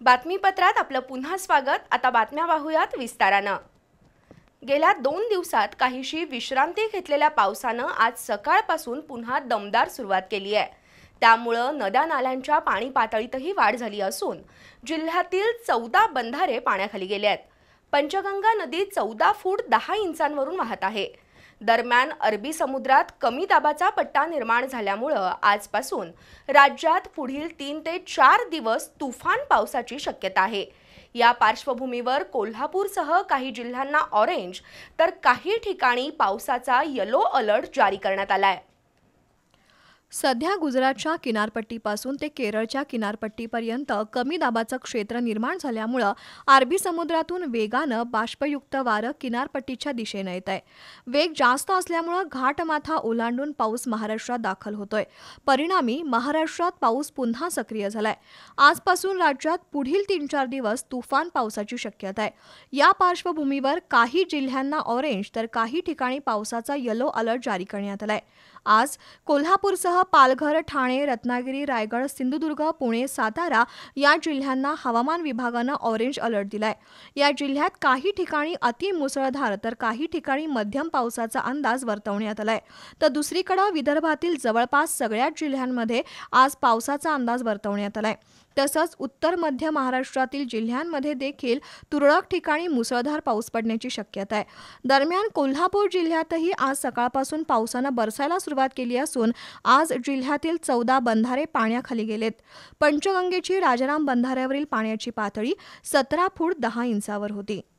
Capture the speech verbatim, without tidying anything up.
बातमीपत्रात आपलं पुन्हा स्वागत। आता बातम्या पाहूयात विस्तारानं। गेल्या दोन दिवसात काहीशी विश्रांती घेतलेल्या पावसानं आज सकाळपासून पुन्हा दमदार सुरुवात केली आहे। त्यामुळे नद्या नाल्यांच्या पाणी पातळीतही वाढ झाली असून जिल्ह्यातील चौदा बंधारे पाण्याखाली गेले आहेत। पंचगंगा नदी चौदा फूट दहा इंचांवरून वाहत आहे। दरम्यान अरबी समुद्रात कमी दाबाचा पट्टा निर्माण झाल्यामुळे आजपासून राज्यात पुढील तीन ते चार दिवस तुफान पावसाची शक्यता आहे। या पार्श्वभूमीवर कोल्हापूरसह काही जिल्ह्यांना ऑरेंज तर काही ठिकाणी पावसाचा येलो अलर्ट जारी करण्यात आलाय। सध्या गुजरातच्या किनारपट्टीपासून ते केरळच्या किनारपट्टीपर्यंत कमी दाबाचं क्षेत्र निर्माण झाल्यामुळे अरबी समुद्रातून वेगानं बाष्पयुक्त वारं किनारपट्टीच्या दिशेने येत आहे। वेग जास्त असल्यामुळे घाटमाथा ओलांडून पाऊस महाराष्ट्रात दाखल होतोय। परिणामी महाराष्ट्रात पाऊस पुन्हा सक्रिय झालाय। आजपासून राज्यात पुढील तीन चार दिवस तुफान पावसाची शक्यता आहे। या पार्श्वभूमीवर काही जिल्ह्यांना ऑरेंज तर काही ठिकाणी पावसाचा येलो अलर्ट जारी करण्यात आलाय। आज कोल्हापूरसह पालघर, ठाणे, रत्नागिरी, रायगड, सिंधुदुर्ग, पुणे, सातारा या जिल्ह्यांना हवामान विभागानं ऑरेंज अलर्ट दिलाय। या जिल्ह्यात काही ठिकाणी अति मुसळधार तर काही ठिकाणी मध्यम पावसाचा अंदाज वर्तवण्यात आलाय। तर दुसरीकडे विदर्भातील जवळपास सगळ्याच जिल्ह्यांमध्ये आज पावसाचा अंदाज वर्तवण्यात आलाय। तसंच उत्तर मध्य महाराष्ट्रातील जिल्ह्यांमध्ये देखील तुरळक ठिकाणी मुसळधार पाऊस पडण्याची शक्यता आहे। दरम्यान कोल्हापूर जिल्ह्यातही आज सकाळपासून पावसानं बरसायला सुरुवात केली असून आज जिल्ह्यातील चौदा बंधारे पाण्याखाली गेलेत। पंचगंगेची राजाराम बंधाऱ्यावरील पाण्याची पातळी सतरा फूट दहा इंचावर होती।